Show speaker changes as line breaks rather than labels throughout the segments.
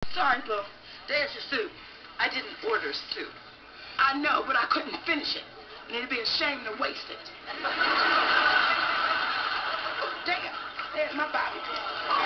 Sorry, Boo. There's your soup.
I didn't order soup.
I know, but I couldn't finish it. And it'd be a shame to waste it. Oh, damn. There's my Bobby pin.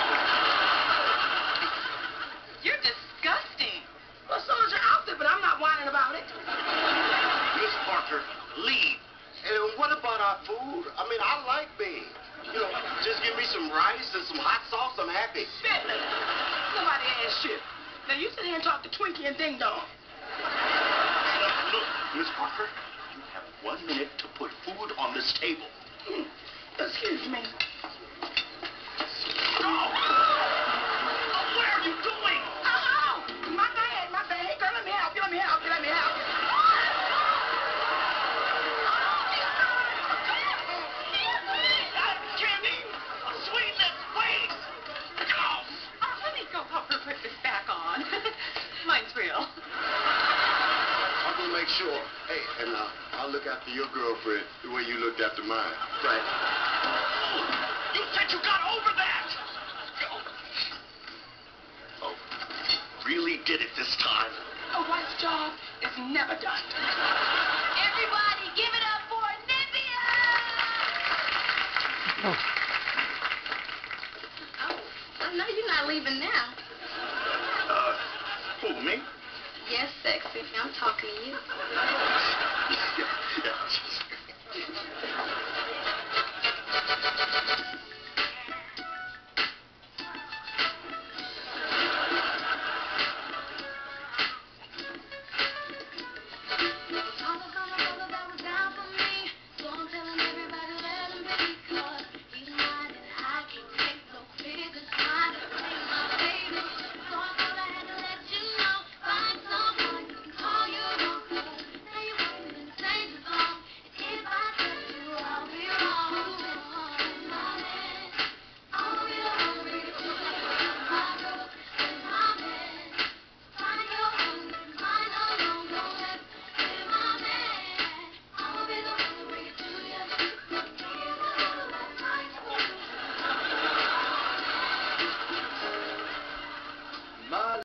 You're disgusting.
Well, so is your outfit, but I'm not whining about it.
Miss Parker, leave. And what about our food? I mean, I like beans. You know, just give me some rice and some hot sauce, I'm happy.
Bentley, nobody asked you. Now, you sit here and talk to Twinkie and Ding Dong.
Look, Miss Parker, you have 1 minute to put food on this table.
Excuse me.
No! What are you doing?
Oh, my bad, my bad. Hey, girl, let me help you, let me help you, let me help you.
Candy! Sweetness, wait! Go!
Let me go help her put this back on. Mine's real.
I'm gonna make sure. Hey, and I'll look after your girlfriend the way you looked after mine. Right? You said you got over that! Oh, really did it this time.
A wife's job is never done.
Everybody, give it up for Nivea! Oh, I know you're not leaving now.
Who, me?
Yes, sexy. I'm talking to you.
Yeah.